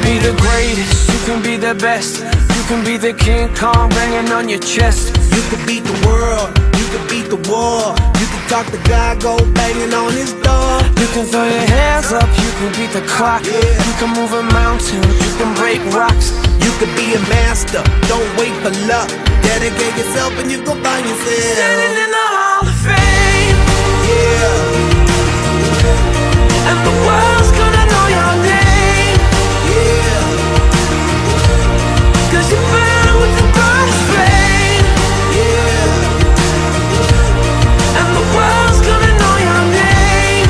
be the greatest, you can be the best. You can be the King Kong banging on your chest. You can beat the world, you can beat the war. You can talk to God, go banging on his door. You can throw your hands up, you can beat the clock. You can move a mountain, you can break rocks. You can be a master, don't wait for luck. Dedicate yourself and you gon' find yourself standing in the Hall of Fame. Yeah. And the world's gonna know your name. Yeah. Cause you burn with the brightest flame. Yeah. And the world's gonna know your name.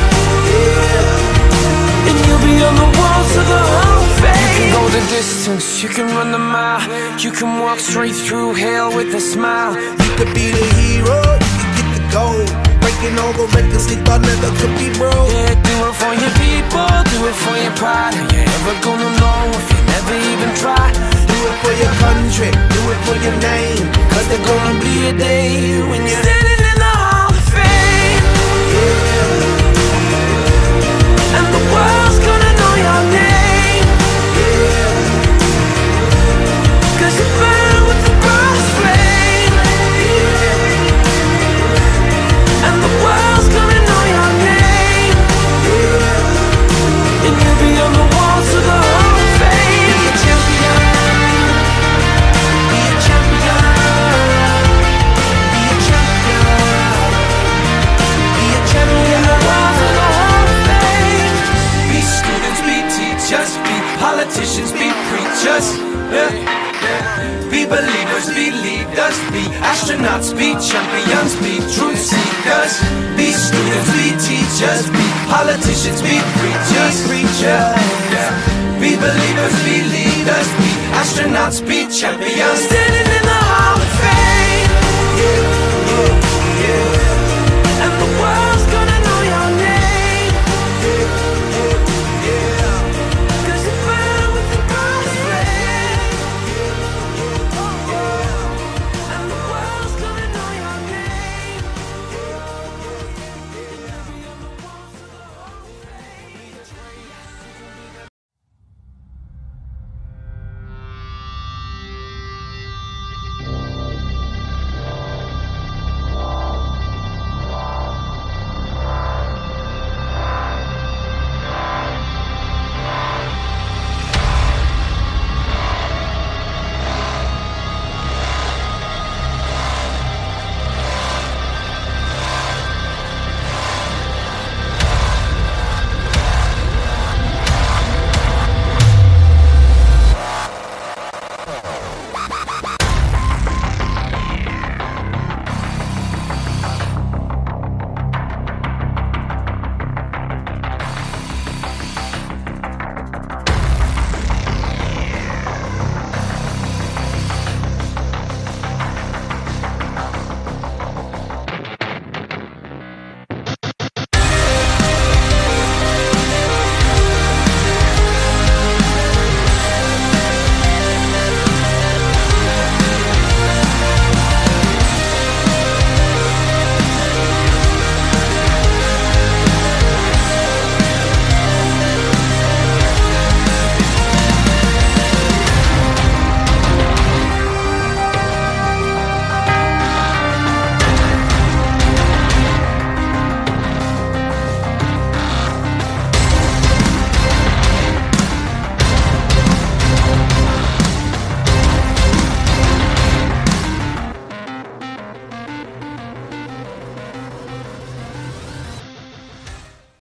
Yeah. And you'll be on the walls of the Hall of Fame. You can go the distance, you can run the mile. You can walk straight through hell with a smile. You could be the hero, you can get the gold. Breaking all the records they thought never could be broke. Yeah, do it for your people, do it for your pride. Are you ever gonna know if you never even try? Do it for your country, do it for your name. Cause there's gonna be a day when you're standing in the Hall of Fame. Yeah. And the world's gonna know your name. Yeah. Cause you burn with the brightest flame. Yeah. And the world's gonna know your name. Yeah. And you'll be on the walls of the Hall of Fame. Be a champion. Be a champion. Be a champion. Be a champion. The walls of the Hall of Fame. Be students, be teachers, be politicians, be preachers. Be believers, be leaders, be astronauts, be champions, be truth seekers. Be students, be teachers, be politicians, be preachers. Be believers, be leaders, be astronauts, be champions.